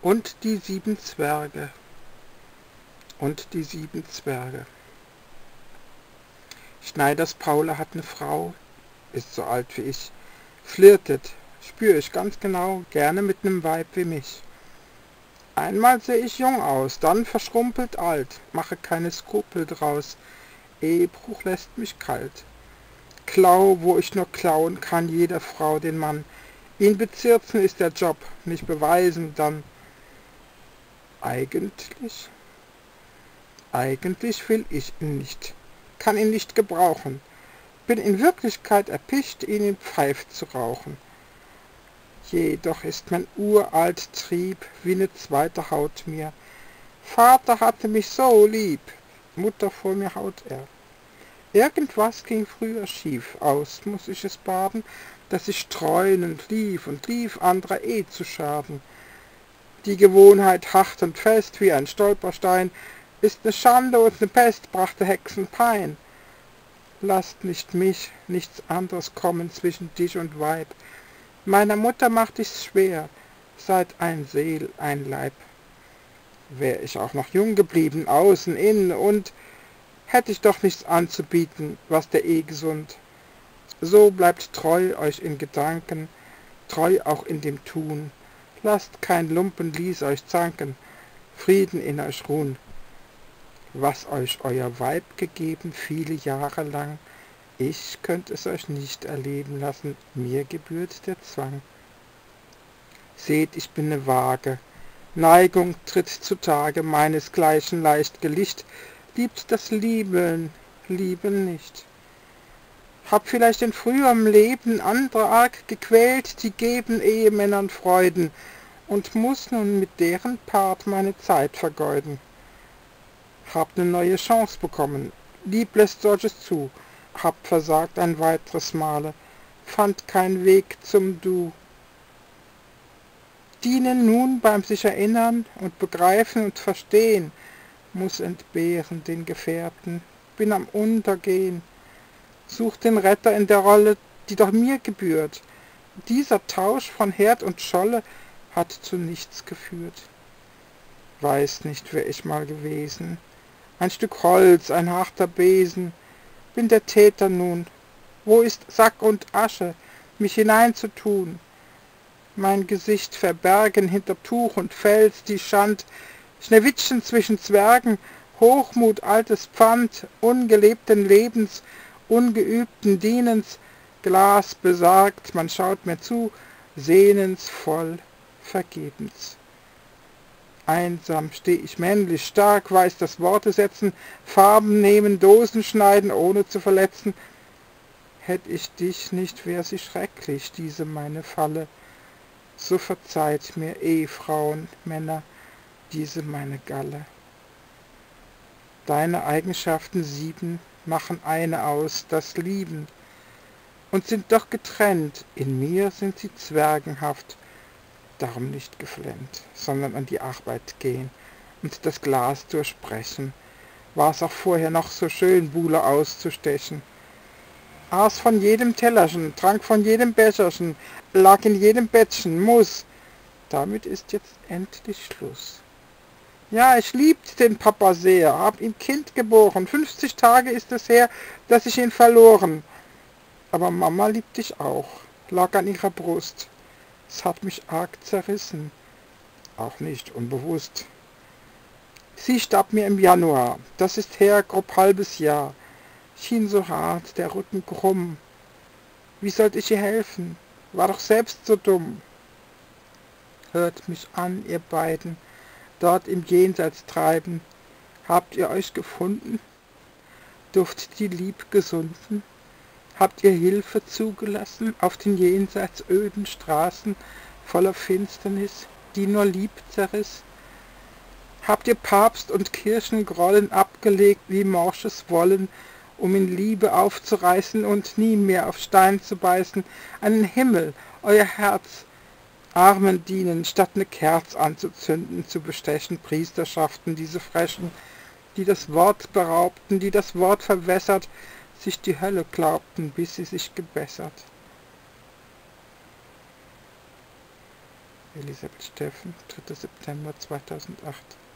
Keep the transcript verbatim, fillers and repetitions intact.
Und die sieben Zwerge. Und die sieben Zwerge. Schneiders Paula hat eine Frau, ist so alt wie ich, flirtet, spür ich ganz genau, gerne mit nem Weib wie mich. Einmal seh ich jung aus, dann verschrumpelt alt, mache keine Skrupel draus, Ehebruch lässt mich kalt. Klau, wo ich nur klauen kann, jeder Frau den Mann. Ihn bezirzen ist der Job, nicht beweisen dann. Eigentlich, eigentlich will ich ihn nicht, kann ihn nicht gebrauchen, bin in Wirklichkeit erpicht, ihn in Pfeif zu rauchen. Jedoch ist mein uralt Trieb wie ne zweite Haut mir. Vater hatte mich so lieb, Mutter vor mir haut er. Irgendwas ging früher schief, aus muß ich es baden, dass ich streunend lief und lief, anderer eh zu schaden. Die Gewohnheit hart und fest wie ein Stolperstein, ist ne Schande und ne Pest, brachte Hexenpein. Lasst nicht mich, nichts anderes kommen zwischen dich und Weib. Meiner Mutter macht ich's schwer, seid ein Seel, ein Leib. Wär ich auch noch jung geblieben, außen, innen und hätt ich doch nichts anzubieten, was der eh gesund. So bleibt treu euch in Gedanken, treu auch in dem Tun. Lasst kein Lumpenlies euch zanken, Frieden in euch ruhen. Was euch euer Weib gegeben viele Jahre lang, ich könnt es euch nicht erleben lassen, mir gebührt der Zwang. Seht, ich bin ne Waage, Neigung tritt zutage, meinesgleichen leicht gelicht, liebt das Lieben, Lieben nicht. Hab vielleicht in früherem Leben andere arg gequält, die geben Ehemännern Freuden, und muß nun mit deren Part meine Zeit vergeuden. Hab ne neue Chance bekommen, lieb lässt solches zu, hab versagt ein weiteres Male, fand kein Weg zum Du. Dienen nun beim sich erinnern und begreifen und verstehen, muß entbehren den Gefährten, bin am Untergehen. Such den Retter in der Rolle, die doch mir gebührt. Dieser Tausch von Herd und Scholle hat zu nichts geführt. Weiß nicht, wer ich mal gewesen, ein Stück Holz, ein harter Besen, bin der Täter nun. Wo ist Sack und Asche, mich hineinzutun? Mein Gesicht verbergen hinter Tuch und Fels, die Schand, Schneewittchen zwischen Zwergen, Hochmut, altes Pfand, ungelebten Lebens, ungeübten Dienens, Glas besagt, man schaut mir zu, sehnensvoll, vergebens. Einsam steh ich männlich stark, weiß das Worte setzen, Farben nehmen, Dosen schneiden, ohne zu verletzen. Hätt ich dich nicht, wär sie schrecklich, diese meine Falle. So verzeiht mir, Ehefrauen, Männer, diese meine Galle. Deine Eigenschaften sieben machen eine aus, das Lieben, und sind doch getrennt, in mir sind sie zwergenhaft, darum nicht geflennt, sondern an die Arbeit gehen und das Glas durchbrechen. War's auch vorher noch so schön, Buhle auszustechen. Aß von jedem Tellerchen, trank von jedem Becherchen, lag in jedem Bettchen, muss. Damit ist jetzt endlich Schluss. Ja, ich liebt den Papa sehr, hab ihm Kind geboren, fünfzig Tage ist es her, dass ich ihn verloren. Aber Mama liebt dich auch, lag an ihrer Brust. Es hat mich arg zerrissen, auch nicht unbewusst. Sie starb mir im Januar, das ist her grob halbes Jahr. Schien so hart, der Rücken krumm. Wie sollt ich ihr helfen? War doch selbst so dumm. Hört mich an, ihr beiden, dort im Jenseits treiben. Habt ihr euch gefunden? Durft die Lieb gesunden? Habt ihr Hilfe zugelassen auf den jenseits öden Straßen voller Finsternis, die nur Lieb zerriss? Habt ihr Papst und Kirchengrollen abgelegt wie morsches Wollen, um in Liebe aufzureißen und nie mehr auf Stein zu beißen, einen Himmel, euer Herz, Armen dienen, statt ne Kerz anzuzünden, zu bestechen Priesterschaften, diese Frechen, die das Wort beraubten, die das Wort verwässert, sich die Hölle glaubten, bis sie sich gebessert. Elisabeth Steffen, dritter September zweitausendacht.